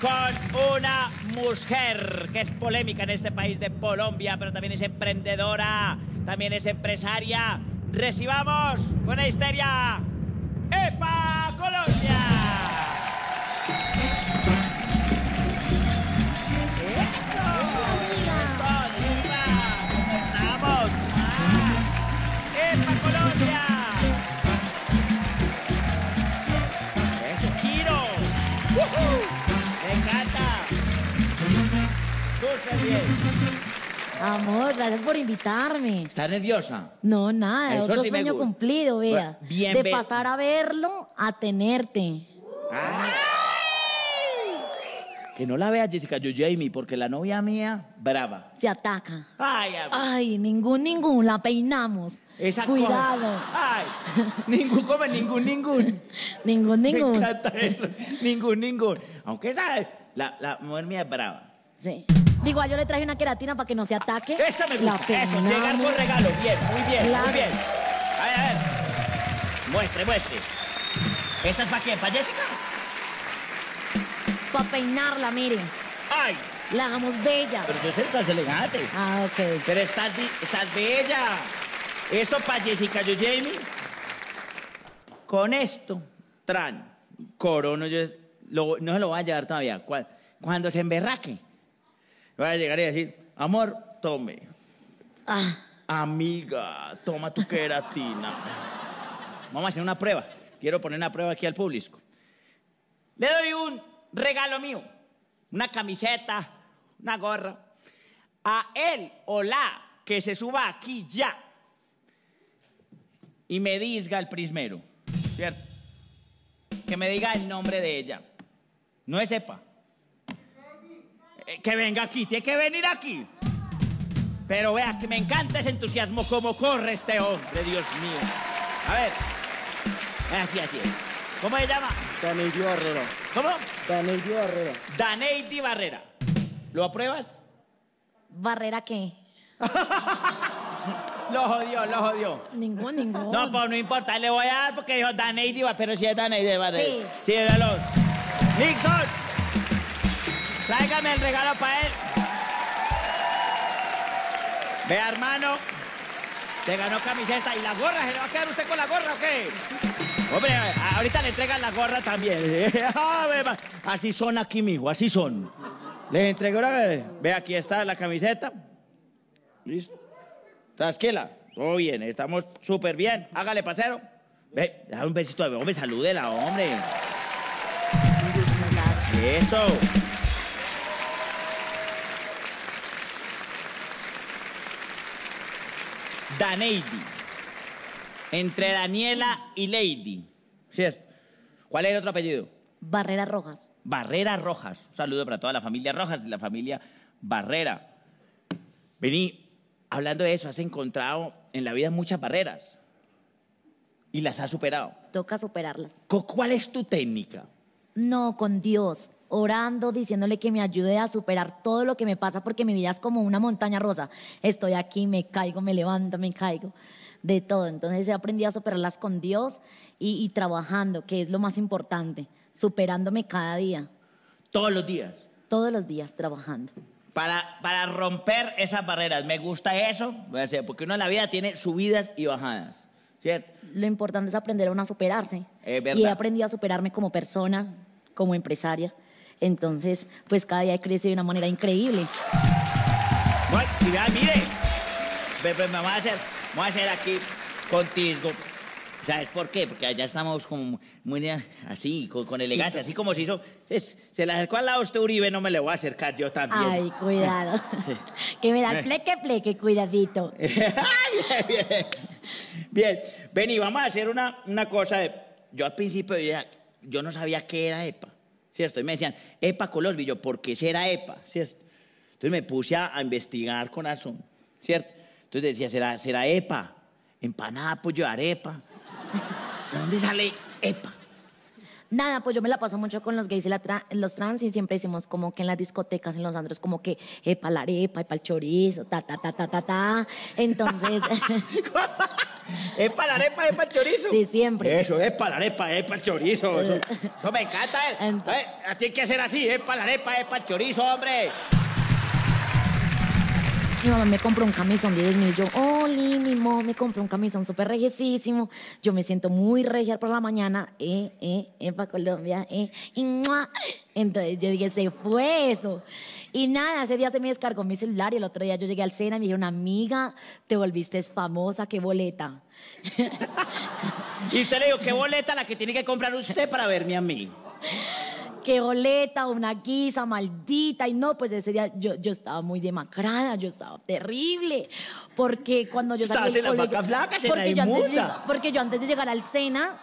con una mujer que es polémica en este país de Colombia, pero también es emprendedora, también es empresaria. Recibamos con la histeria, ¡Epa Colombia! Amor, gracias por invitarme. ¿Estás nerviosa? No, nada, Eso otro sí me sueño gusta. cumplido, vea. Bien, de pasar a verlo a tenerte. ¡Ay! Que no la vea Jessica, yo Jamie, porque la novia mía, brava. Se ataca. Ay, amor. Ay, ningún, la peinamos. Esa Cuidado. cosa. Ay, ningún. Ningún. Me encanta eso. Ningún. Aunque esa, la mujer mía es brava. Sí. Igual yo le traje una queratina para que no se ataque. Esa me gusta. La Eso, peinamos. llegar con regalo. Bien, muy bien, Claro. muy bien. A ver. Muestre. ¿Esta es para quién? ¿Para Jessica? Para peinarla, mire. ¡Ay! La hagamos bella. Pero tú estás elegante. Ah, ok. Pero estás bella. Esto para Jessica, yo Jamie. Con esto, corono, no se lo voy a llevar todavía. Cuando se emberraque, voy a llegar y decir, amor, tome. Ah. Amiga, toma tu queratina. Vamos a hacer una prueba. Quiero poner una prueba aquí al público. Le doy un regalo mío, una camiseta, una gorra, a él o la que se suba aquí ya y me diga el primero, ¿cierto? Que me diga el nombre de ella. No es Epa. Que venga aquí, tiene que venir aquí. Pero vea que me encanta ese entusiasmo, como corre este hombre, Dios mío. A ver, así es. ¿Cómo se llama? Daneidi Barrera. ¿Cómo? Daneidi Barrera. Daneidi Barrera. ¿Lo apruebas? ¿Barrera qué? Lo jodió. Ningún. No, pues no importa, le voy a dar porque dijo Daneidi Barrera, pero si es Daneidi Barrera. Sí. Sí, véalo. Nixon, tráigame el regalo para él. Vea, hermano, se ganó camiseta y la gorra. ¿Se le va a quedar usted con la gorra o qué? Hombre, ahorita le entregan la gorra también. Así son aquí, mijo, así son. Les entrego la... Ve, aquí está la camiseta. ¿Listo? Tranquila. Todo bien, estamos súper bien. Hágale, pasero. Ve, dale un besito de hombre, salúdela, hombre. Eso. Daneidi. Entre Daniela y Lady. ¿Cierto? ¿Cuál es el otro apellido? Barrera Rojas. Barrera Rojas. Un saludo para toda la familia Rojas y la familia Barrera. Vení, hablando de eso, has encontrado en la vida muchas barreras y las has superado. Toca superarlas. ¿Cuál es tu técnica? No, con Dios, orando, diciéndole que me ayude a superar todo lo que me pasa, porque mi vida es como una montaña rusa. Estoy aquí, me caigo, me levanto, me caigo, de todo. Entonces he aprendido a superarlas con Dios y trabajando, que es lo más importante, superándome cada día. Todos los días. Todos los días trabajando. Para romper esas barreras. Me gusta eso, porque uno en la vida tiene subidas y bajadas, ¿cierto? Lo importante es aprender a uno a superarse. Es verdad. Y he aprendido a superarme como persona, como empresaria. Entonces, pues cada día he crecido de una manera increíble. Bueno, y vean, mire, vamos a hacer aquí contigo. ¿Sabes por qué? Porque allá estamos como muy así, con elegancia, así como se hizo. Se le acercó al lado usted, Uribe, no me le voy a acercar yo también. Ay, cuidado. Que me da el pleque, cuidadito. Bien, vení, vamos a hacer una cosa. Yo al principio yo no sabía qué era EPA, ¿cierto? Y me decían, EPA Colosbi, yo, ¿por qué será EPA? ¿Cierto? Entonces me puse a investigar con razón, ¿cierto? Entonces decía, ¿será EPA? Empanada, pollo de arepa. ¿De dónde sale EPA? Nada, pues yo me la paso mucho con los gays y los trans y siempre decimos como que en las discotecas, en los andros, como que epa la arepa, epa el chorizo, ta. Entonces... ¿Es para la arepa, es para el chorizo? Sí, siempre. Eso, es para la arepa, es para el chorizo. Eso me encanta. Así hay que hacer así, es para la arepa, es para el chorizo, hombre. Mi mamá me compró un camisón de 10.000. Yo, Oli, mi mamá me compró un camisón súper regiesísimo. Yo me siento muy regia por la mañana. Pa' Colombia, y ¡mua! Entonces yo dije, se fue eso. Y nada, ese día se me descargó mi celular y el otro día yo llegué al Sena y me dijeron, amiga, te volviste famosa, qué boleta. Y usted le dijo, ¿qué boleta la que tiene que comprar usted para verme a mí? Qué boleta, una guisa maldita. Y no, pues ese día yo estaba muy demacrada, yo estaba terrible. Porque cuando yo salí Estabas en la vaca flaca, se la inmunda. porque yo antes de llegar al Sena,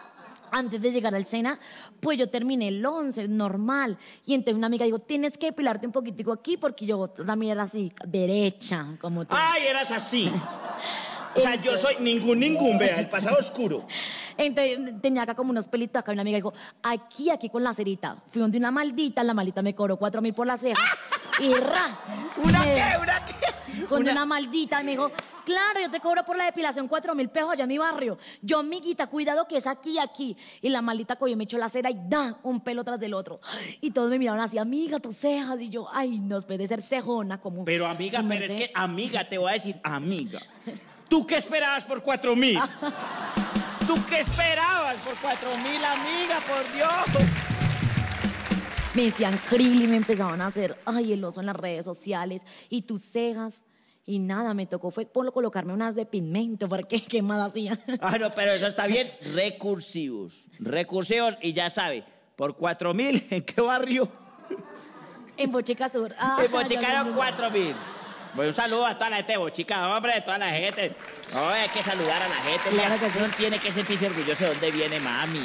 pues yo terminé el 11, normal. Y entonces una amiga dijo, tienes que depilarte un poquitico aquí porque yo también era así, derecha, como tú. ¡Ay, eras así! O sea, yo soy ningún, vea, el pasado oscuro. Entonces tenía acá como unos pelitos acá y una amiga dijo, aquí con la cerita. Fui donde una maldita, la maldita me cobró 4.000 por la ceja. Y ra. ¿Una qué? Donde una maldita y me dijo, claro, yo te cobro por la depilación 4.000 pesos allá en mi barrio. Yo, amiguita, cuidado que es aquí. Y la maldita cogió y me echó la cera y da un pelo tras del otro. Y todos me miraron así, amiga, tus cejas. Y yo, ay, no, puede ser cejona como. Pero amiga, pero es que, amiga, te voy a decir, amiga. ¿Tú qué esperabas por 4.000? ¿Tú qué esperabas por 4.000, amiga, por Dios? Me decían krill y me empezaban a hacer, ay, el oso en las redes sociales. Y tus cejas. Y nada, me tocó fue colocarme unas de pigmento, porque ¿qué más hacía? Ah, no, pero eso está bien. Recursivos, y ya sabe, por 4.000, ¿en qué barrio? En Bochica Sur. En Bochica eran 4.000. Bueno, un saludo a toda la gente de Bochica, hombre, a toda la gente. No, hay que saludar a la gente. Claro que sí. Uno tiene que sentirse orgulloso de dónde viene mami.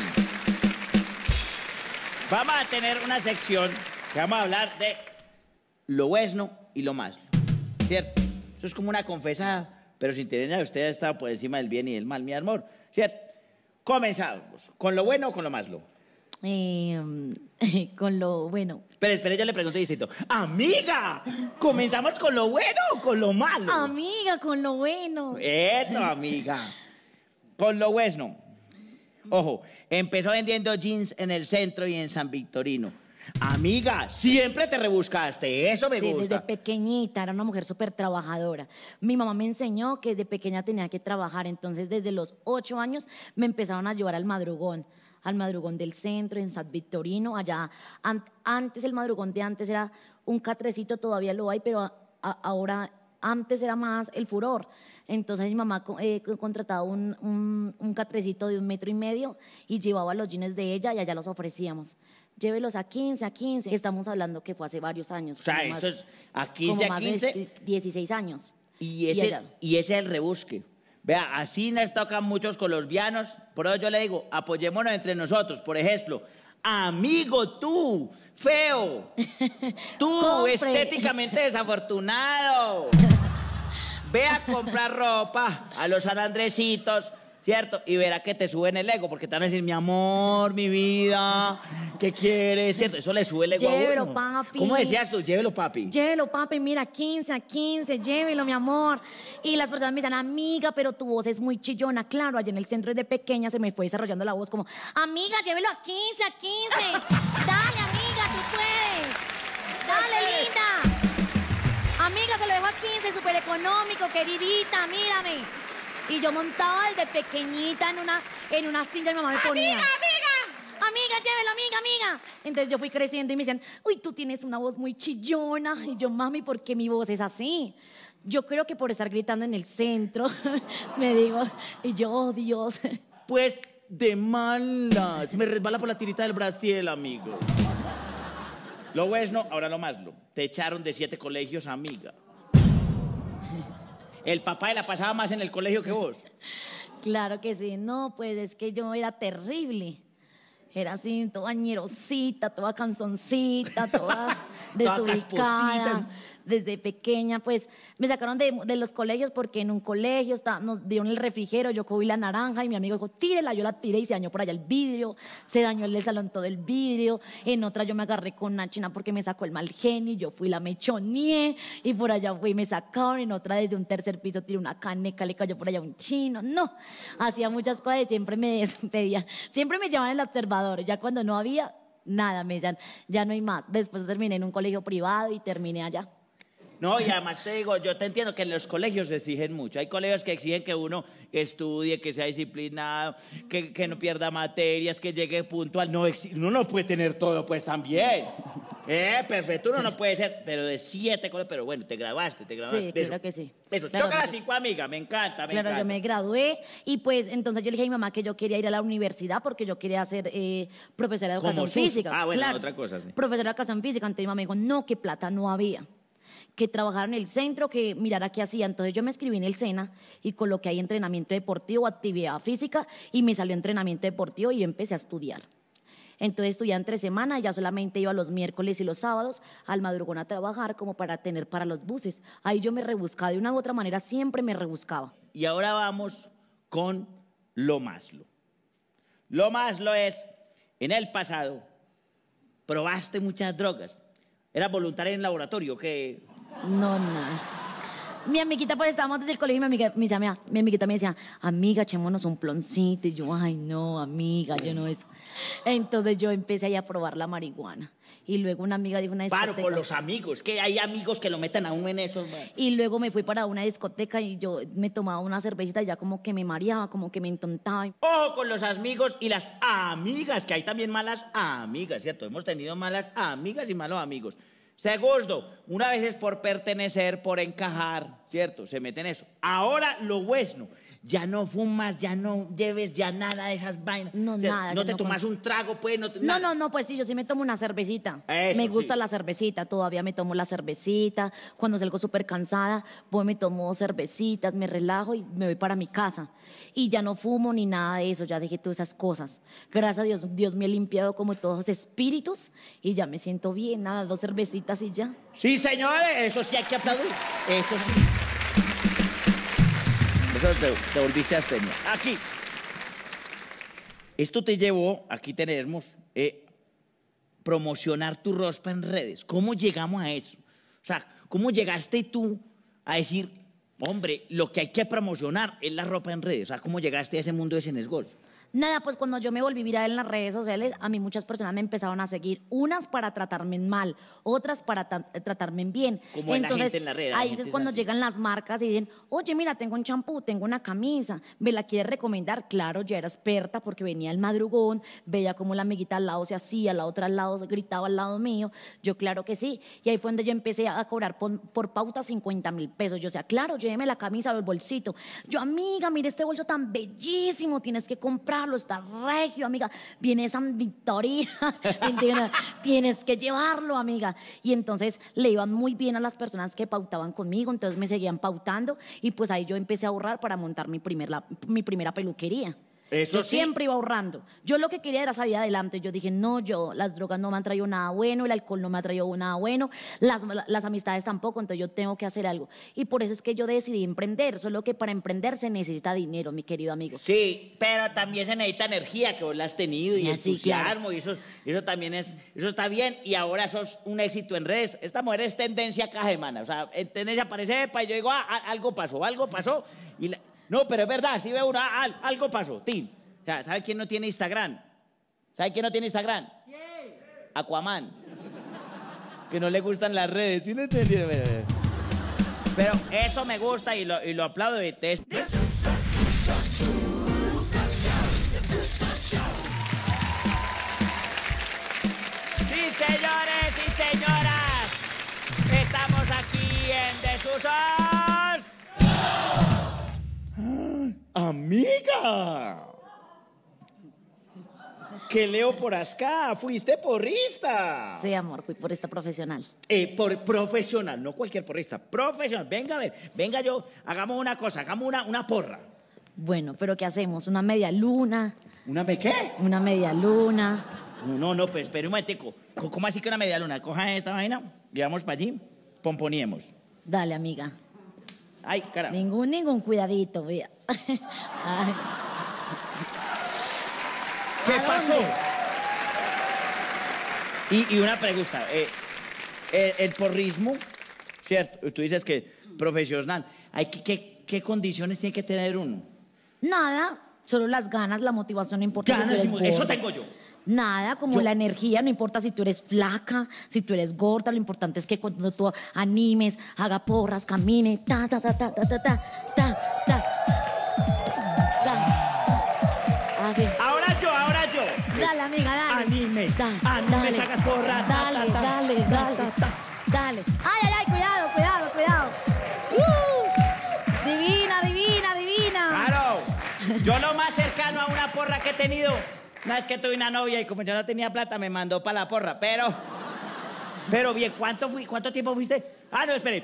Vamos a tener una sección que vamos a hablar de lo bueno y lo malo, ¿cierto? Eso es como una confesada, pero sin tener a usted estado por encima del bien y del mal, mi amor, ¿cierto? Comenzamos. ¿Con lo bueno o con lo malo? Con lo bueno. Espere, ya le pregunté distinto. ¡Amiga! ¿Comenzamos con lo bueno o con lo malo? Amiga, con lo bueno. Eso, amiga. Con lo bueno. Ojo, empezó vendiendo jeans en el centro y en San Victorino. Amiga, siempre te rebuscaste, eso me gusta. Desde pequeñita, era una mujer súper trabajadora. Mi mamá me enseñó que desde pequeña tenía que trabajar, entonces desde los 8 años me empezaron a llevar al madrugón del centro, en San Victorino, allá. Antes, el madrugón de antes era un catrecito, todavía lo hay, pero ahora, antes era más el furor. Entonces mi mamá contrataba un catrecito de 1,5 metros y llevaba los jeans de ella y allá los ofrecíamos. Llévelos a 15. Estamos hablando que fue hace varios años. O sea, eso es a 15 a 15. De 16 años. Y ese es el rebusque. Vea, así nos tocan muchos colombianos. Por eso yo le digo, apoyémonos entre nosotros. Por ejemplo, amigo, tú, feo. Tú, estéticamente desafortunado. Ve a comprar ropa a los San Andresitos, ¿cierto? Y verá que te suben el ego, porque te van a decir, mi amor, mi vida, ¿qué quieres? ¿Cierto? Eso le sube el ego a uno. Llévelo, papi. ¿Cómo decías tú? Llévelo, papi. Llévelo, papi, mira, 15 a 15, llévelo, mi amor. Y las personas me dicen, amiga, pero tu voz es muy chillona. Claro, allá en el centro desde pequeña se me fue desarrollando la voz como, amiga, llévelo a 15 a 15. Dale, amiga, tú puedes. Dale, linda. Amiga, se lo dejo a 15, súper económico, queridita, mírame. Y yo montaba desde pequeñita en una silla y mi mamá me ponía. Amiga, llévelo, amiga. Entonces yo fui creciendo y me decían, uy, tú tienes una voz muy chillona. Y yo, mami, ¿por qué mi voz es así? Yo creo que por estar gritando en el centro, me digo, y yo, oh, Dios. Pues de malas. Me resbala por la tirita del Brasil, amigo. Lo bueno, ahora lo malo. Te echaron de 7 colegios, amiga. El papá la pasaba más en el colegio que vos. Claro que sí. No, pues es que yo era terrible. Era así, toda ñerosita, toda canzoncita, toda desubicada. desde pequeña, pues me sacaron de los colegios porque en un colegio nos dieron el refrigerio, yo cogí la naranja y mi amigo dijo, tírela, yo la tiré y se dañó por allá el vidrio, se dañó el del salón todo el vidrio, en otra yo me agarré con una china porque me sacó el mal genio, yo fui la mechoneé y por allá fui y me sacaron, en otra desde un tercer piso tiré una caneca, le cayó por allá un chino, no, hacía muchas cosas y siempre me despedían, siempre me llamaban el observador, ya cuando no había nada, me decían, ya no hay más. Después terminé en un colegio privado y terminé allá. No, y además te digo, yo te entiendo que los colegios exigen mucho. Hay colegios que exigen que uno estudie, que sea disciplinado, que no pierda materias, que llegue puntual. No, uno no puede tener todo, pues también. Perfecto, uno no puede ser, pero de 7 colegios, pero bueno, te graduaste. Sí, claro que sí. Eso, claro choca que las sí. 5, amiga, me encanta, me Claro, encanta. yo me gradué y pues entonces yo le dije a mi mamá que yo quería ir a la universidad porque yo quería ser profesora de Como educación sus. física. Ah, bueno, claro, otra cosa, sí. Profesora de educación física. Entonces mi mamá me dijo, no, que plata no había. Que trabajara en el centro, que mirara qué hacía. Entonces yo me inscribí en el SENA y coloqué ahí entrenamiento deportivo, actividad física y me salió entrenamiento deportivo y empecé a estudiar. Entonces estudiaba entre semana, ya solamente iba los miércoles y los sábados al madrugón a trabajar como para tener para los buses. Ahí yo me rebuscaba, de una u otra manera siempre me rebuscaba. Y ahora vamos con lo Maslow. Lo Maslow es, en el pasado, probaste muchas drogas. ¿Eras voluntaria en el laboratorio? ¿Qué? No, nada. Mi amiguita, pues estábamos desde el colegio y mi amiguita me decía, amiga, echémonos un ploncito. Y yo, ay, no, amiga, yo no eso. Entonces yo empecé ahí a probar la marihuana. Y luego una amiga dijo una discoteca. Paro con los amigos, que hay amigos que lo metan a uno en esos. Y luego me fui para una discoteca y yo me tomaba una cervecita y ya como que me mareaba, como que me entontaba. Ojo con los amigos y las amigas, que hay también malas amigas, ¿cierto? Hemos tenido malas amigas y malos amigos. Segundo, una vez es por pertenecer, por encajar, ¿cierto? Se mete en eso. Ahora lo bueno, ya no fumas, ya no lleves ya nada de esas vainas. No, nada. No te tomas un trago, pues. No, pues sí, yo sí me tomo una cervecita. Eso, me gusta sí. la cervecita, todavía me tomo la cervecita. Cuando salgo súper cansada, pues me tomo cervecitas, me relajo y me voy para mi casa. Y ya no fumo ni nada de eso, ya dejé todas esas cosas. Gracias a Dios, Dios me ha limpiado como todos esos espíritus y ya me siento bien, nada, 2 cervecitas y ya. Sí, señores, eso sí hay que aplaudir. Eso sí. Eso te volviste astenia. Aquí. Esto te llevó, aquí tenemos, promocionar tu rospa en redes. ¿Cómo llegamos a eso? O sea, ¿cómo llegaste tú a decir, hombre, lo que hay que promocionar es la ropa en redes? O sea, ¿cómo llegaste a ese mundo de Cenesgol? Nada, pues cuando yo me volví viral en las redes sociales, a mí muchas personas me empezaron a seguir, unas para tratarme mal, otras para tratarme bien. Como en la gente en la red, la ahí gente es es cuando así. llegan las marcas y dicen, oye, mira, tengo un champú, tengo una camisa, ¿me la quieres recomendar? Claro, ya era experta porque venía el madrugón, veía como la amiguita al lado se hacía, la otra al lado gritaba al lado mío, yo claro que sí. Y ahí fue donde yo empecé a cobrar por pauta 50.000 pesos. Yo decía, claro, lléveme la camisa o el bolsito. Yo, amiga, mira este bolso tan bellísimo, tienes que comprarlo, está regio, amiga, viene San Victoria, tienes que llevarlo, amiga. Y entonces le iban muy bien a las personas que pautaban conmigo, entonces me seguían pautando y pues ahí yo empecé a ahorrar para montar mi primera peluquería. Eso Yo sí. siempre iba ahorrando. Yo lo que quería era salir adelante. Yo dije, no, las drogas no me han traído nada bueno, el alcohol no me ha traído nada bueno, las amistades tampoco, entonces yo tengo que hacer algo. Y por eso es que yo decidí emprender, solo que para emprender se necesita dinero, mi querido amigo. Sí, pero también se necesita energía, que vos la has tenido, y Ah, sí, entusiasmo, claro. y eso también es, eso está bien, y ahora sos un éxito en redes. Esta mujer es tendencia cada semana, o sea, en tendencia aparece, y yo digo, algo pasó, no, pero es verdad, si ve uno, algo pasó, Tim. O sea, ¿sabe quién no tiene Instagram? ¿Sabe quién no tiene Instagram? ¿Quién? Aquaman. Que no le gustan las redes, ¿sí lo entendieron? Pero eso me gusta y lo aplaudo y te... Sí, señores y señoras, estamos aquí en Desusos. ¡Amiga! ¿Qué leo por acá? ¿Fuiste porrista? Sí, amor, fui por esta profesional. Por profesional, no cualquier porrista, profesional. Venga, a ver, venga hagamos una cosa, hagamos una porra. Bueno, pero ¿qué hacemos? ¿Una media luna? ¿Una qué? ¿Una media luna? No, pues espere un momentico. ¿Cómo así que una media luna? Coja esta vaina y vamos para allí. pomponiemos. Dale, amiga. Ay, caramba. Ningún cuidadito, vea. Ay. ¿Qué ¿A pasó? dónde? Y una pregunta. El porrismo, ¿cierto? Tú dices que profesional. ¿Qué condiciones tiene que tener uno? Nada, solo las ganas, la motivación, no importa si tú Ganas, eres eso gorda. tengo yo. Nada, como la energía, no importa si tú eres flaca, si tú eres gorda, lo importante es que cuando tú animes, haga porras, camine, ta, ta, ta, ta, ta, ta, ta, ta, ta, ta. Así. Ahora yo. Dale, amiga, dale. Animes, Dale, hagas porras. Dale, dale. Dale. Ay, cuidado. Divina. Claro. Yo lo más cercano a una porra que he tenido, una vez que tuve una novia y como yo no tenía plata, me mandó para la porra. Pero bien, ¿cuánto tiempo fuiste? Ah, no, espere.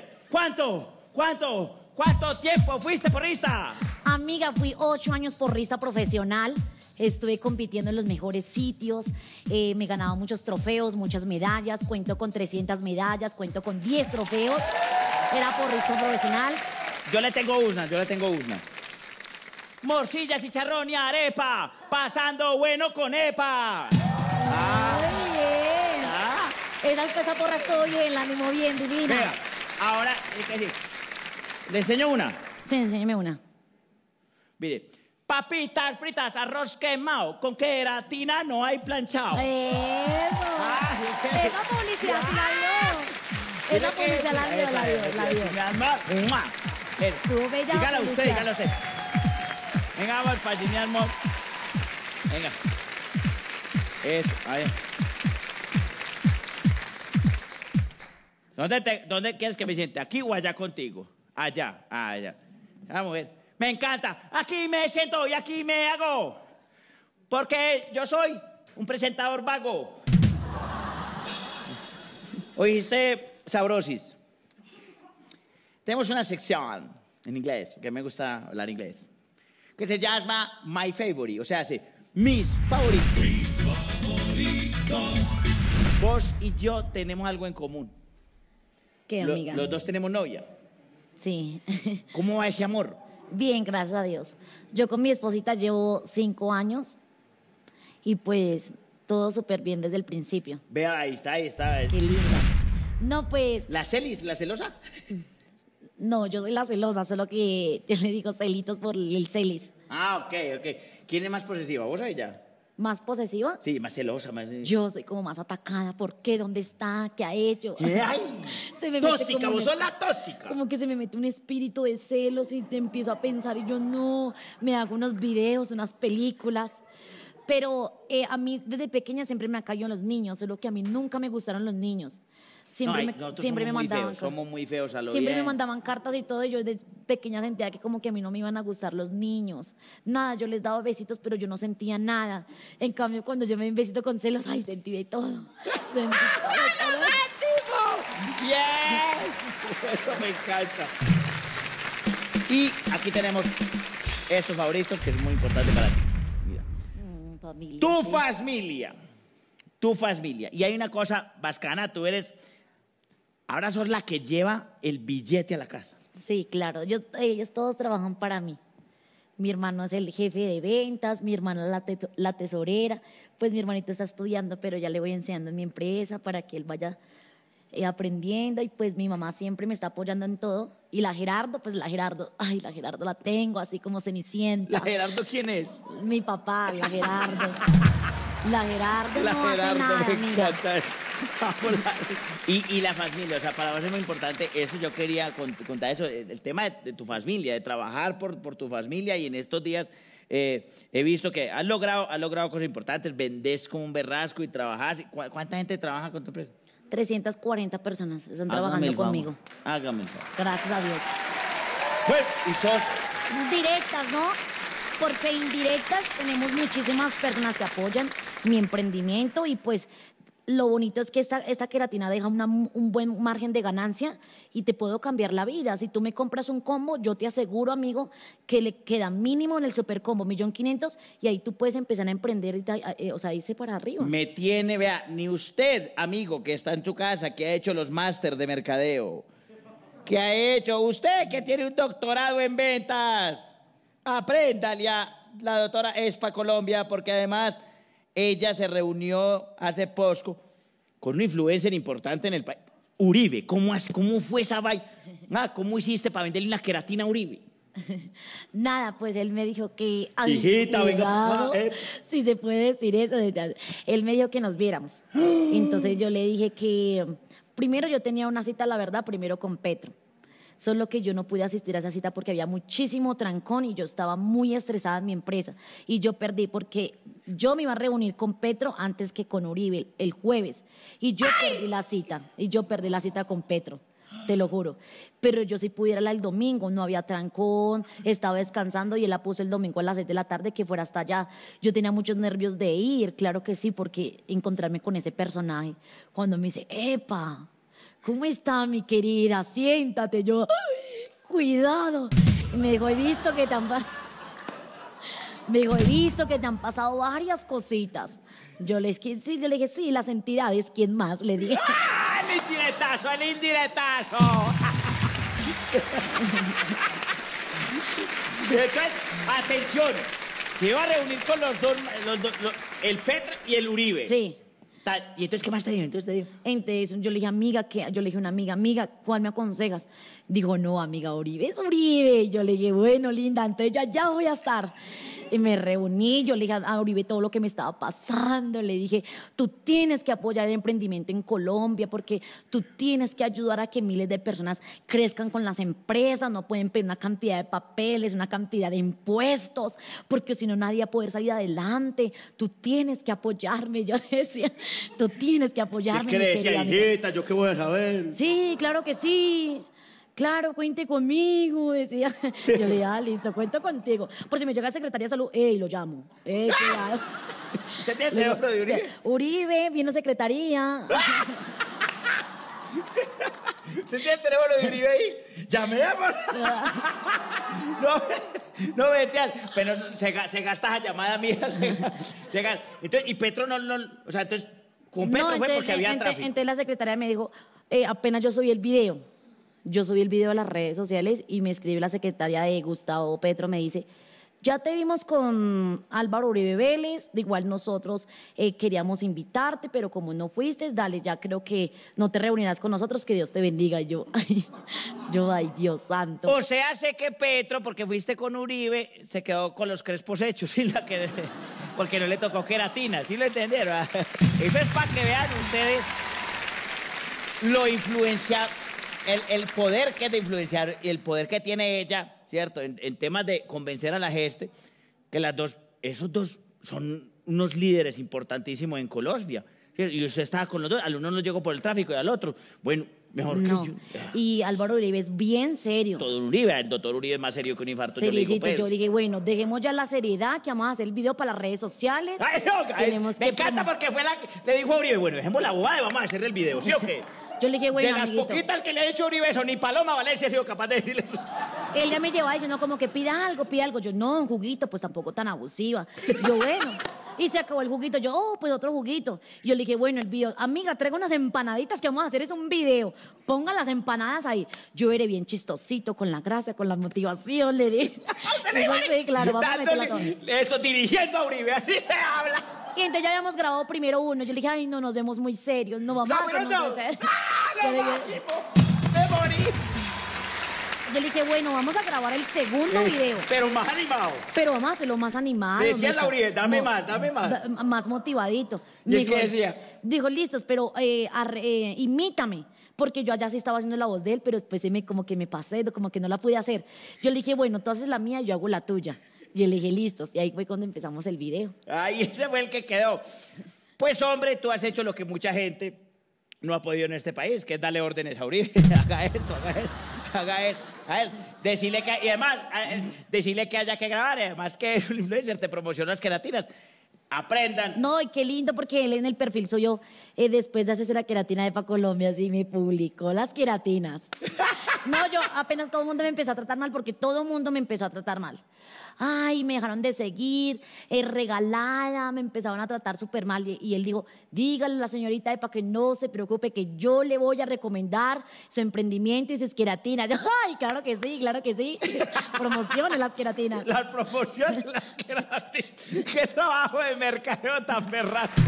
¿Cuánto tiempo fuiste porrista? Amiga, fui 8 años porrista profesional. Estuve compitiendo en los mejores sitios, me ganaba muchos trofeos, muchas medallas, cuento con 300 medallas, cuento con 10 trofeos. Era porrista profesional. Yo le tengo una. Morcilla, chicharrón y arepa, pasando bueno con EPA. Muy bien. Esa porra estuvo bien, la animó bien, divina. Vea, ahora, le enseño una. Sí, enséñame una. Mire, papitas fritas, arroz quemado, con queratina no hay planchado. Eso. Ok. Esa publicidad sí la vio. Esa publicidad la vio. Mi alma, ¡mua! Estuvo bella. Dígala publicidad. usted. Venga, vamos para mi amor. Venga. Eso, ahí. ¿Dónde quieres que me siente? ¿Aquí o allá contigo? Allá. Vamos a ver. Me encanta. Aquí me siento y aquí me hago. Porque yo soy un presentador vago. ¿Oíste, Sabrosis? Tenemos una sección en inglés, porque me gusta hablar inglés, que se llama My Favorite, o sea, mis favoritos. Vos y yo tenemos algo en común. ¿Qué, amiga? Los dos tenemos novia. Sí. ¿Cómo va ese amor? Bien, gracias a Dios. Yo con mi esposita llevo 5 años y pues todo súper bien desde el principio. Vea, ahí está. Qué linda. No, pues, ¿La celosa? no, yo soy la celosa, solo que yo le digo celitos por el celis. Ah, ok. ¿Quién es más posesiva, vos o ella? ¿Más posesiva? Sí, más celosa, más... Yo soy como más atacada. ¿Por qué? ¿Dónde está? ¿Qué ha hecho? ¡Ay! Se me mete ¡Tóxica! como ¡Vos sos la tóxica! Como que se me mete un espíritu de celos y te empiezo a pensar y yo no, me hago unos videos, unas películas. Pero a mí desde pequeña siempre me ha caído los niños, solo que a mí nunca me gustaron los niños. Siempre me mandaban cartas. Somos muy feos a lo Siempre bien. me mandaban cartas y todo, y yo desde pequeña sentía que como que a mí no me iban a gustar los niños. Nada, yo les daba besitos, pero yo no sentía nada. En cambio, cuando yo me di un besito con celos, ay, sentí de todo. Sentí todo. ¡Bien! Eso me encanta. Y aquí tenemos estos favoritos que son muy importantes para ti. Mira. Familia, Tu sí. familia. Tu familia. Y hay una cosa bacana, tú eres... Ahora sos la que lleva el billete a la casa. Sí, claro. Ellos todos trabajan para mí. Mi hermano es el jefe de ventas, mi hermana la tesorera. Pues mi hermanito está estudiando, pero ya le voy enseñando en mi empresa para que él vaya aprendiendo. Y pues mi mamá siempre me está apoyando en todo. Y la Gerardo, ay, la Gerardo la tengo así como Cenicienta. ¿La Gerardo quién es? Mi papá, la Gerardo. La Gerardo La no hace Gerardo, nada, me amiga. encanta. Y la familia, o sea, para vos es muy importante eso. Yo quería contar eso, el tema de tu familia, de trabajar por tu familia. Y en estos días he visto que has logrado cosas importantes, vendés como un berrasco y trabajás. ¿Cuánta gente trabaja con tu empresa? 340 personas están Hágame trabajando el favor. conmigo. Hágame el favor. Gracias a Dios. Bueno, y sos... Directas, ¿no? Porque indirectas tenemos muchísimas personas que apoyan mi emprendimiento y pues lo bonito es que esta queratina deja un buen margen de ganancia y te puedo cambiar la vida. Si tú me compras un combo, yo te aseguro, amigo, que le queda mínimo en el super combo, 1.500.000, y ahí tú puedes empezar a emprender, o sea, irse para arriba. Me tiene, vea, ni usted, amigo, que está en tu casa, que ha hecho los máster de mercadeo, que ha hecho usted, que tiene un doctorado en ventas, apréndale a la doctora Espa Colombia, porque además ella se reunió hace poco con un influencer importante en el país. Uribe, ¿cómo fue esa vaina? ¿Cómo hiciste para venderle una queratina a Uribe? Nada, pues él me dijo que... Hijita, venga. Si se puede decir eso. Él me dijo que nos viéramos. Entonces yo le dije que... Primero yo tenía una cita, la verdad, primero con Petro. Solo que yo no pude asistir a esa cita porque había muchísimo trancón y yo estaba muy estresada en mi empresa. Y yo perdí porque yo me iba a reunir con Petro antes que con Uribe el jueves. Y yo perdí la cita. Y yo perdí la cita con Petro, te lo juro. Pero yo sí pudiera ir el domingo, no había trancón, estaba descansando y él la puso el domingo a las 6 de la tarde que fuera hasta allá. Yo tenía muchos nervios de ir, claro que sí, porque encontrarme con ese personaje. Cuando me dice, ¡epa! ¿Cómo está, mi querida? Siéntate. Yo, ¡ay, cuidado! Y me dijo, he visto que te han pasado varias cositas. Yo le dije, sí, las entidades, ¿quién más? Le dije. ¡Ah, el indiretazo, el indiretazo! Entonces, atención, se iba a reunir con los dos, el Petro y el Uribe. Sí. ¿Y entonces qué más te dijo? Entonces yo le dije, amiga, yo le dije a una amiga, ¿cuál me aconsejas? Dijo, no, amiga, Uribe es Uribe. Yo le dije, bueno, linda, entonces yo allá voy a estar. Y me reuní, yo le dije a Uribe todo lo que me estaba pasando, le dije, tú tienes que apoyar el emprendimiento en Colombia porque tú tienes que ayudar a que miles de personas crezcan con las empresas, no pueden pedir una cantidad de papeles, una cantidad de impuestos, porque si no nadie va a poder salir adelante, tú tienes que apoyarme, yo decía, tú tienes que apoyarme. Es que le decía, hijita, ¿yo qué voy a saber? Sí, claro que sí. Claro, cuente conmigo, decía. Yo le dije, listo, cuento contigo. Por si me llega a Secretaría de Salud, lo llamo. Cuidado. ¿Usted tiene el teléfono de Uribe? Uribe, vino Secretaría. ¿Usted tiene el teléfono de Uribe ahí? Llamemos. No, vete. Pero se gasta esa llamada mía. Entonces, y Petro no, o sea, entonces, con Petro fue porque había tráfico. Entonces la secretaria me dijo, apenas yo subí el video. Yo subí el video a las redes sociales y me escribe la secretaria de Gustavo Petro, me dice, ya te vimos con Álvaro Uribe Vélez, de igual nosotros queríamos invitarte, pero como no fuiste, dale, ya creo que no te reunirás con nosotros, que Dios te bendiga. Y ay, Dios santo. O sea, sé que Petro, porque fuiste con Uribe, se quedó con los crespos hechos, porque no le tocó queratina, ¿sí lo entendieron? Eso es para que vean ustedes lo influenciado. El poder que es de influenciar y el poder que tiene ella, ¿cierto? En temas de convencer a la gente, que esos dos son unos líderes importantísimos en Colombia. ¿Cierto? Y usted estaba con los dos, al uno no llegó por el tráfico y al otro, bueno, mejor no. que yo. Y Álvaro Uribe es bien serio. El doctor Uribe es más serio que un infarto. Sericito, yo le dije, bueno, dejemos ya la seriedad, que vamos a hacer el video para las redes sociales. Ay, no, me encanta porque fue la que le dijo a Uribe, bueno, dejemos la bobada y vamos a hacer el video, ¿sí o qué? Yo le dije, bueno, de las amiguito, poquitas que le ha hecho Uribe, eso, ni Paloma Valencia ha sido capaz de decirle. Él ya me llevaba diciendo como que pida algo. Yo, no, un juguito, pues tampoco tan abusiva. Yo, bueno. Y se acabó el juguito. Yo, pues otro juguito. Yo le dije, bueno, el video, amiga, traigo unas empanaditas que vamos a hacer, es un video. Ponga las empanadas ahí. Yo era bien chistosito, con la gracia, con la motivación, le dije. Digo, sí, claro, vamos a meterla todo. Eso, dirigiendo a Uribe, así se habla. Y entonces ya habíamos grabado primero uno. Yo le dije, ay, no, nos vemos muy serios, no vamos a hacernos no. ¡Me morí! Yo le dije, bueno, vamos a grabar el segundo video. Pero más animado. Pero vamos a hacerlo más animado. Decía la Uribe, dame más. Más motivadito. ¿Y es que decía? Dijo, listos, pero imítame. Porque yo allá sí estaba haciendo la voz de él, pero después como que me pasé, como que no la pude hacer. Yo le dije, bueno, tú haces la mía y yo hago la tuya. Y yo le dije, listos. Y ahí fue cuando empezamos el video. Ay, ese fue el que quedó. Pues, hombre, tú has hecho lo que mucha gente no ha podido en este país, que es darle órdenes a Uribe. Haga esto. A él, decirle que, y además, decirle que haya que grabar, además que el influencer te promociona las queratinas. Aprendan. No, y qué lindo porque él en el perfil soy yo, después de hacerse la queratina de Pa' Colombia, así me publicó las queratinas. No, yo apenas todo el mundo me empezó a tratar mal porque todo el mundo me empezó a tratar mal. Ay, me dejaron de seguir, regalada, me empezaron a tratar súper mal. Y él dijo, dígale a la señorita para que no se preocupe, que yo le voy a recomendar su emprendimiento y sus queratinas. Yo, ay, claro que sí, claro que sí. Promocione las queratinas. La promoción de las queratinas. Qué trabajo de mercadeo tan berraco.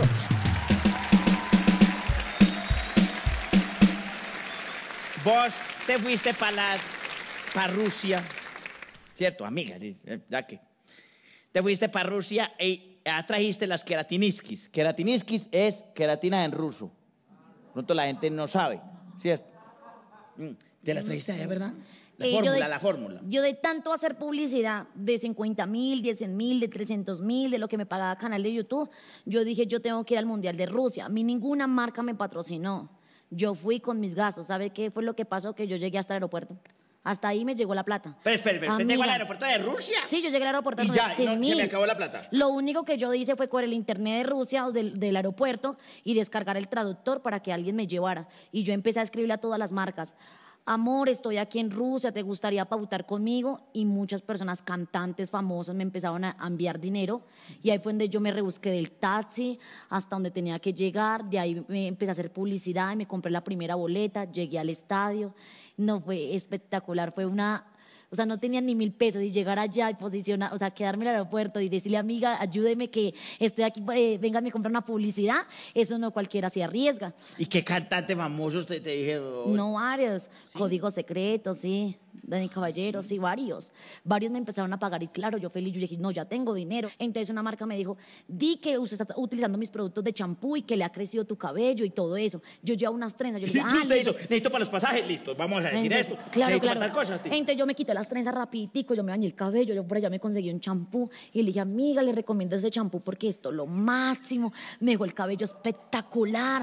Vos te fuiste para Rusia, ¿cierto, amiga? Sí, ya que te fuiste para Rusia y trajiste las keratiniskis. Keratiniskis es queratina en ruso. Pronto la gente no sabe, ¿cierto? ¿Te la trajiste allá, verdad? La fórmula. Yo de tanto hacer publicidad, de 50.000, de 100.000, de 300.000, de lo que me pagaba canal de YouTube, yo dije, yo tengo que ir al Mundial de Rusia. A mí ninguna marca me patrocinó. Yo fui con mis gastos. ¿Sabe qué fue lo que pasó? Que yo llegué hasta el aeropuerto. Hasta ahí me llegó la plata. Pero espere, ¿usted llegó al aeropuerto de Rusia? Sí, yo llegué al aeropuerto de Rusia. Y ya, se me acabó la plata. Lo único que yo hice fue con el internet de Rusia o del aeropuerto y descargar el traductor para que alguien me llevara. Y yo empecé a escribirle a todas las marcas. Amor, estoy aquí en Rusia, ¿te gustaría pautar conmigo? Y muchas personas, cantantes famosos, me empezaron a enviar dinero. Y ahí fue donde yo me rebusqué del taxi hasta donde tenía que llegar. De ahí me empecé a hacer publicidad y me compré la primera boleta, llegué al estadio. No, fue espectacular, fue una... O sea, no tenía ni 1.000 pesos y llegar allá y posicionar, o sea, quedarme en el aeropuerto y decirle, amiga, ayúdeme que estoy aquí, venga, me compra una publicidad, eso no cualquiera se arriesga. ¿Y qué cantantes famosos te dijeron? No, varios. ¿Sí? Código Secreto, sí. Dani Caballero, sí, varios. Varios me empezaron a pagar y claro, yo feliz, yo dije, no, ya tengo dinero. Entonces una marca me dijo, di que usted está utilizando mis productos de champú y que le ha crecido tu cabello y todo eso. Yo llevo unas trenzas. Yo le dije, necesito para los pasajes, listo, vamos a decir esto. Claro, claro. Tal cosa, entonces yo me quité las trenzas rapiditico, yo me bañé el cabello, yo por allá me conseguí un champú y le dije, amiga, le recomiendo ese champú porque esto es lo máximo, me dejó el cabello espectacular.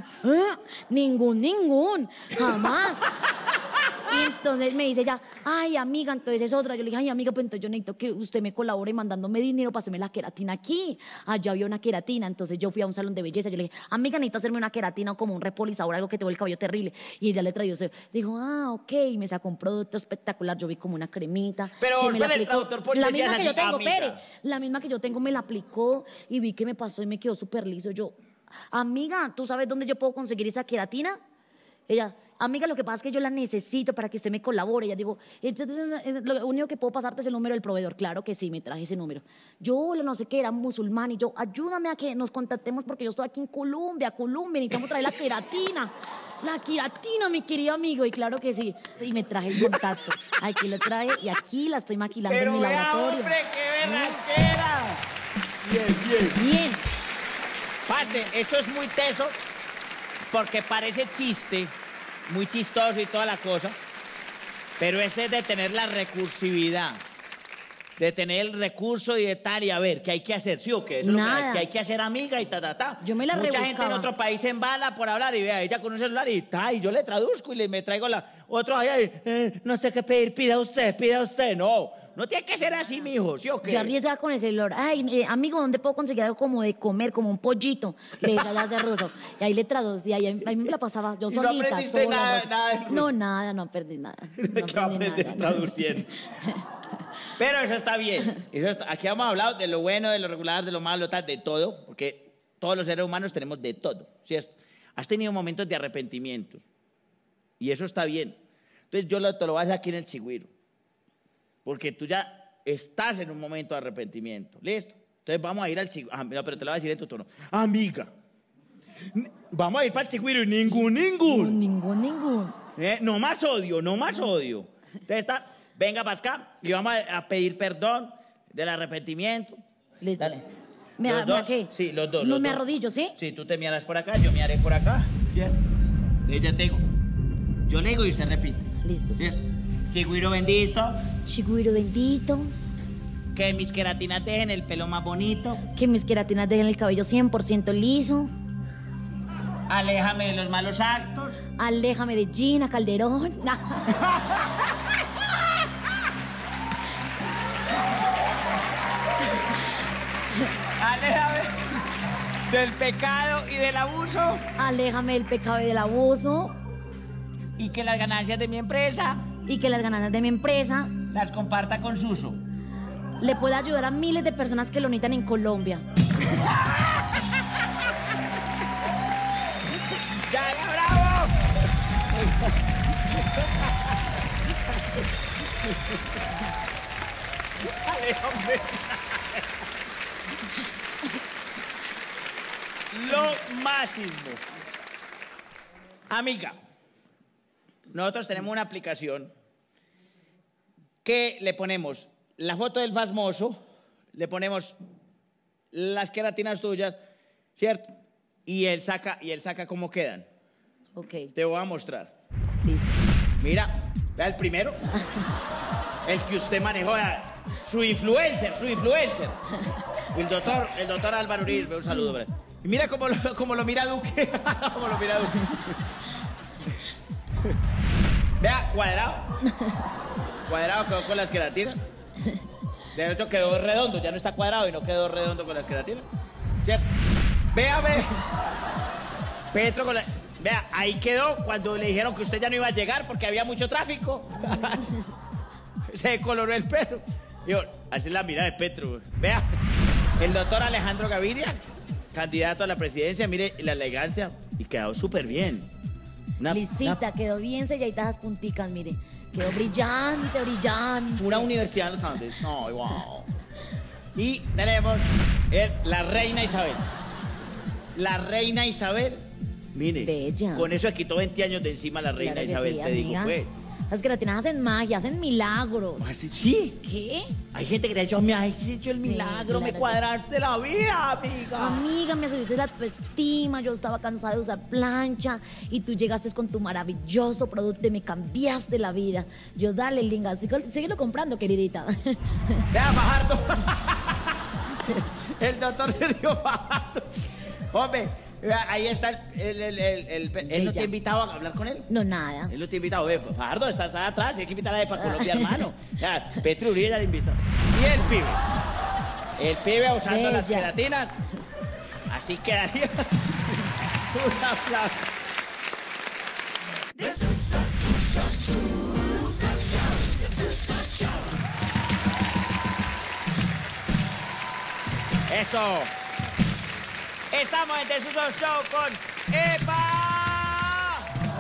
Ningún, jamás. Y entonces me dice ya, ay, amiga, entonces es otra. Yo le dije, ay, amiga, pues entonces yo necesito que usted me colabore mandándome dinero para hacerme la queratina aquí. Allá había una queratina, entonces yo fui a un salón de belleza. Yo le dije, amiga, necesito hacerme una queratina o como un repolizador, algo que tengo el cabello terrible. Y ella le trajo, dijo, ah, ok, y me sacó un producto espectacular. Yo vi como una cremita. Pero que me la aplicó. La misma que yo tengo, amiga. Pere, la misma que yo tengo me la aplicó y vi que me pasó y me quedó súper liso. Yo, amiga, ¿tú sabes dónde yo puedo conseguir esa queratina? Ella, amiga, lo que pasa es que yo la necesito para que usted me colabore. Ella digo, entonces lo único que puedo pasarte es el número del proveedor. Claro que sí, me traje ese número. Yo no sé qué, era musulmán y yo, ayúdame a que nos contactemos porque yo estoy aquí en Colombia, necesitamos traer la queratina. La queratina, mi querido amigo. Y claro que sí. Y me traje el contacto. Aquí lo traje y aquí la estoy maquilando en mi laboratorio. ¡Hombre, qué berraquera! Bien. Parce, eso es muy teso porque parece chiste, muy chistoso y toda la cosa, pero ese es de tener la recursividad, de tener el recurso y de tal, y a ver, ¿qué hay que hacer? ¿Sí o qué? Eso es lo que hay que hacer, amiga, y ta. Yo me la Mucha rebuscaba. gente en otro país se embala por hablar y vea, ella con un celular y yo le traduzco y me traigo otro ahí, no sé qué pedir, pida usted, no tiene que ser así, mijo, ¿sí o qué? Yo arriesgaba con el celular. Ay, amigo, ¿dónde puedo conseguir algo como de comer, como un pollito? Le decía ya de ruso. Y ahí le traducía, y ahí me la pasaba yo solita. ¿Y no aprendiste sola, nada de ruso? No, nada, no aprendí nada. No ¿Qué va a aprender traduciendo? Pero eso está bien. Aquí hemos hablado de lo bueno, de lo regular, de lo malo, tal, de todo, porque todos los seres humanos tenemos de todo, ¿cierto? Has tenido momentos de arrepentimiento, y eso está bien. Entonces yo te lo voy a hacer aquí en el Chigüiro, porque tú ya estás en un momento de arrepentimiento, ¿listo? Entonces vamos a ir al Chigüiro, no, pero te lo voy a decir en tu tono. Amiga, vamos a ir para el Chigüiro y ningún. No más odio. Entonces venga para acá y vamos a pedir perdón del arrepentimiento. Listo. Dale. ¿Me qué? Sí, los dos. No me arrodillo, ¿sí? Sí, tú te miras por acá, yo me haré por acá. ¿Cierto? Entonces ya tengo. Yo le digo y usted repite. Listo. ¿Cierto? Chigüiro bendito. Chigüiro bendito. Que mis queratinas dejen el pelo más bonito. Que mis queratinas dejen el cabello 100% liso. Aléjame de los malos actos. Aléjame de Gina Calderón. Aléjame del pecado y del abuso. Aléjame del pecado y del abuso. Y que las ganancias de mi empresa Y que las ganancias de mi empresa las comparta con Suso. le pueda ayudar a miles de personas que lo necesitan en Colombia. ¡Ya, bravo! Dale, hombre. Lo máximo. Amiga, nosotros tenemos una aplicación que le ponemos la foto del famoso, le ponemos las queratinas tuyas, ¿cierto? Y él saca cómo quedan. Ok, Te voy a mostrar. listo. Mira, vea el primero. El que usted manejó, su influencer. El doctor Álvaro Uribe, un saludo. ¿Verdad? Y mira cómo lo mira Duque. Cómo lo mira Duque. Vea, cuadrado. Cuadrado quedó con las queratinas. De hecho quedó redondo, ya no está cuadrado y no quedó redondo con las queratinas. ¿Cierto? Vea, ve. Petro con la... Vea, ahí quedó cuando le dijeron que usted ya no iba a llegar porque había mucho tráfico. Se decoloró el pelo. Digo, así es la mirada de Petro. Vea, el doctor Alejandro Gaviria, candidato a la presidencia, mire la elegancia y quedó súper bien. Lisita, quedó bien selladita esas punticas, mire. Quedó brillante, brillante. Una universidad en los Andes. Oh, wow. Y tenemos la reina Isabel. La reina Isabel, mire, Bella. con eso le quitó 20 años de encima a la reina Claro que Isabel, sí, te digo, amiga. pues. Las queratinas hacen magia, hacen milagros. Sí, ¿Qué? hay gente que le ha dicho, me has hecho el Sí, milagro, me claro. cuadraste la vida, amiga. Amiga, me subiste la autoestima, yo estaba cansada de usar plancha y tú llegaste con tu maravilloso producto y me cambiaste la vida. Yo dale, linga, síguelo comprando, queridita. Vea, Fajardo. El doctor Sergio Fajardo. Hombre, vea, ahí está él no te Bella. ha invitado a hablar con él. No, nada. Él no te ha invitado, ve, Fajardo, estás atrás, hay que invitar a él para Colombia, hermano. Ya, Petro Uribe ya le invita. Y el pibe. El pibe usando las Bella. queratinas. Así quedaría. Un aplauso. Eso. Estamos en The Suso Show con ¡Epa!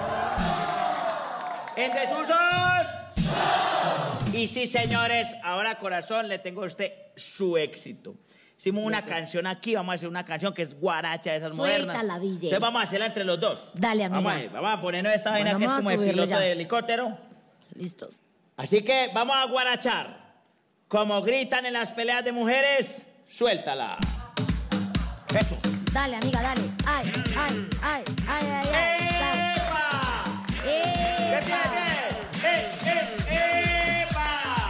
En The Susos. Y sí, señores, ahora corazón, le tengo a usted su éxito. Hicimos una canción aquí, vamos a hacer una canción que es guaracha de esas modernas. Suéltala, DJ. Entonces vamos a hacerla entre los dos. Dale, amiga. Vamos a ponernos esta vaina Bueno, que es vamos como a el subirlo piloto ya. de helicóptero. Listo. Así que vamos a guarachar. Como gritan en las peleas de mujeres, suéltala. Eso. Dale, amiga, dale. Ay, ay, ay, ay, ay, ay. Dale. ¡Epa! ¿Qué tiene? ¡Epa!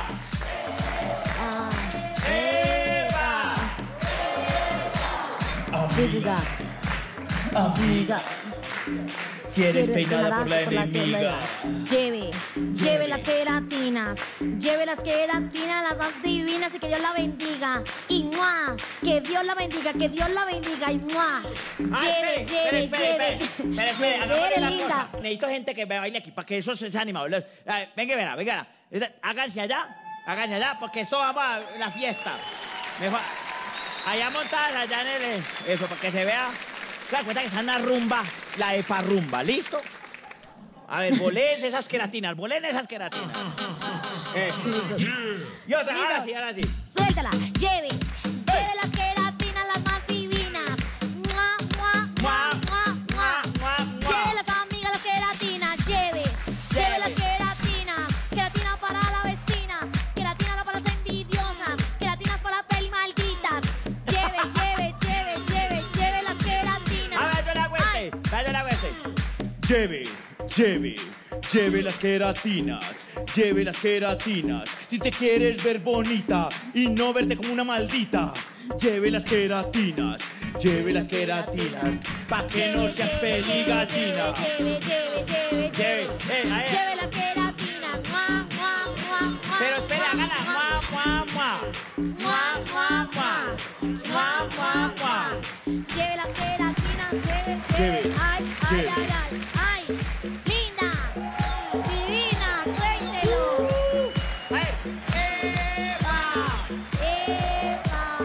¡Epa! Amiga. Amiga. Si eres peinada por la enemiga. Lleve las queratinas, las más divinas y que Dios la bendiga. Y ¡mua! Que Dios la bendiga, y ¡mua! Espere, Hagámosle una linda. cosa. Necesito gente que me baile aquí para que eso se anime. Venga. Háganse allá, porque esto vamos a la fiesta. Allá montadas, allá en el... Eso, para que se vea. Se da cuenta que está en una rumba, la epa rumba, ¿listo? A ver, boleen esas queratinas. Eso. Y otra, ahora sí. Suéltala, lleve las queratinas las más divinas. ¡Mua! Lleve las amigas las queratinas, lleve las queratinas. Queratina para la vecina, queratina para las envidiosas, queratinas para peli malditas. Lleve las queratinas. A ver, yo la cuente. Lleve las queratinas, si te quieres ver bonita y no verte como una maldita. Lleve las queratinas, pa' que no seas peligallina. Lleve las queratinas. Pero espere, hágala. Lleve las Lleve, Ay, ay, lleve. ay, ay, ay. Linda, divina, cuéntelo. A ver. ¡Epa! Epa,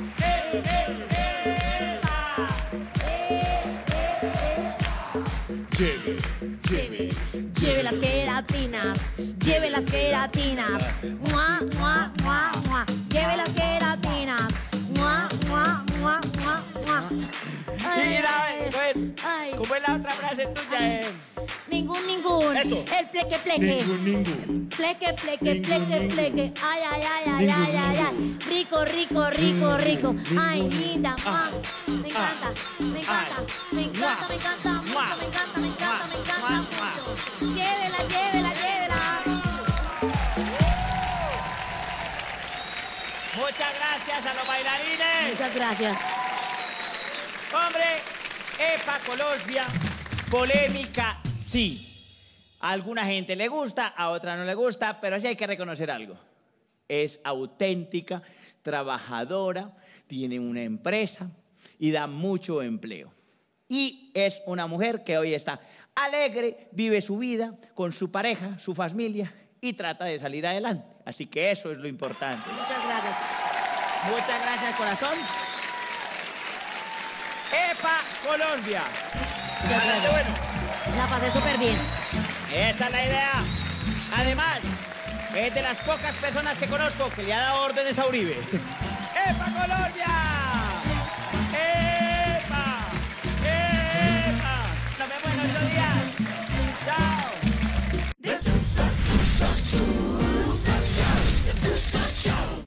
Lleve, lleve. Lleve las queratinas, lleve las queratinas. Mua, mua, mua, mua. Lleve las queratinas. Mua, mua, mua, mua, mua. Ay, Mira, ay, pues, ay. ¿cómo es la otra frase tuya? Ningún. Eso. El pleque, pleque. Ningún. Pleque, pleque, Ningún, pleque, ningún. pleque. Ay, ay, ay, ay, Ningún, ay, ay, ay. Rico, rico, rico, rico. Ay, linda, Ah. me encanta, me encanta, me encanta, me encanta, mucho, Mua. me encanta, me encanta, me encanta Mua. mucho. Llévela, llévela, llévela. Muchas gracias a los bailarines. Muchas gracias. Hombre, Epa Colombia, polémica sí. A alguna gente le gusta, a otra no le gusta, pero sí hay que reconocer algo. Es auténtica, trabajadora, tiene una empresa y da mucho empleo. Y es una mujer que hoy está alegre, vive su vida con su pareja, su familia y trata de salir adelante. Así que eso es lo importante. Muchas gracias. Muchas gracias, corazón. Epa Colombia. Muchas gracias. Bueno, La pasé súper bien. esta es la idea. Además, es de las pocas personas que conozco que le ha dado órdenes a Uribe. ¡Epa Colombia!